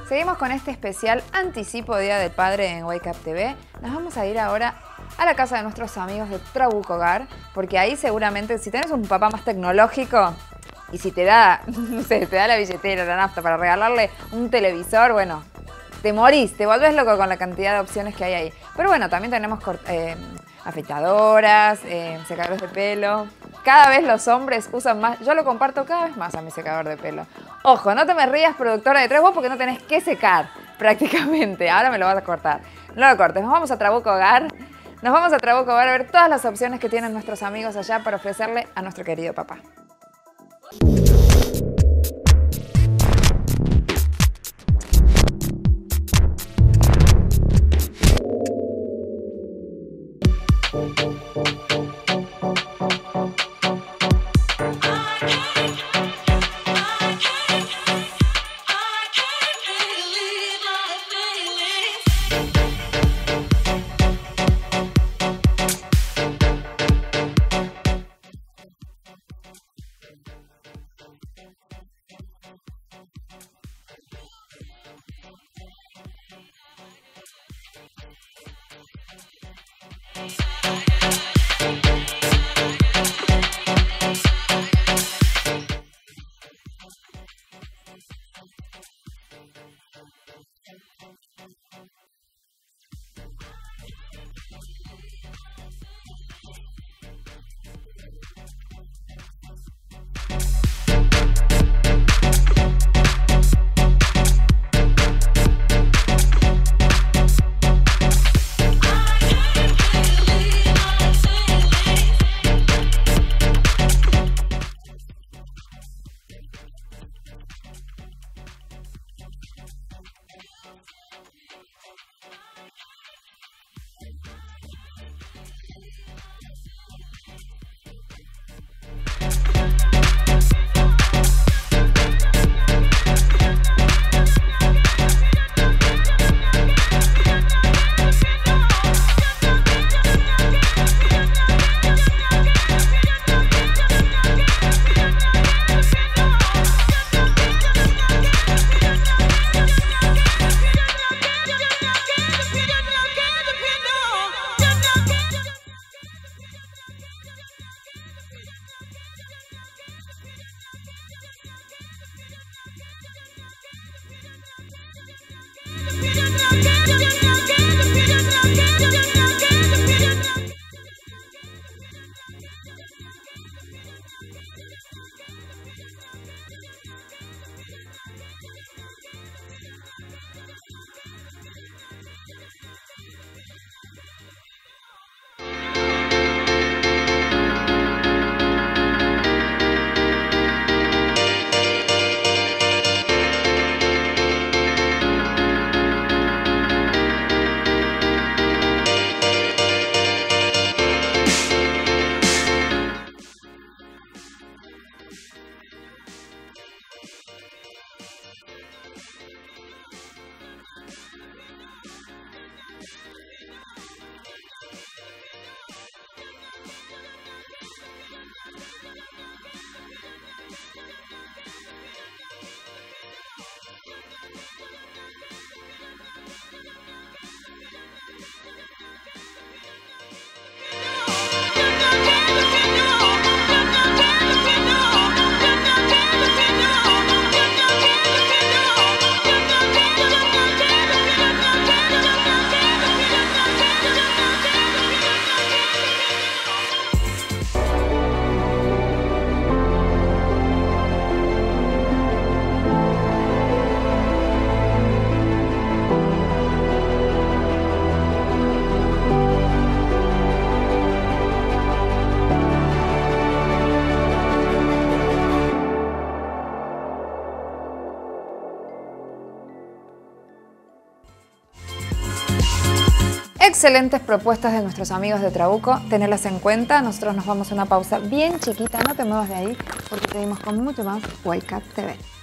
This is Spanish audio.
Seguimos con este especial anticipo Día del Padre en Wake Up TV. Nos vamos a ir ahora a la casa de nuestros amigos de Trabuco Hogar, porque ahí seguramente si tenés un papá más tecnológico y si te da, no sé, te da la billetera, la nafta para regalarle un televisor, bueno, te morís, te volvés loco con la cantidad de opciones que hay ahí. Pero bueno, también tenemos afeitadoras, secadores de pelo. Cada vez los hombres usan más, yo lo comparto cada vez más a mi secador de pelo. Ojo, no te me rías, productora de 3 vos, porque no tenés que secar prácticamente. Ahora me lo vas a cortar. No lo cortes, nos vamos a Trabuco Hogar. Nos vamos a Trabuco Hogar a ver todas las opciones que tienen nuestros amigos allá para ofrecerle a nuestro querido papá. Excelentes propuestas de nuestros amigos de Trabuco, tenerlas en cuenta. Nosotros nos vamos a una pausa bien chiquita, no te muevas de ahí porque seguimos con mucho más Wake Up TV.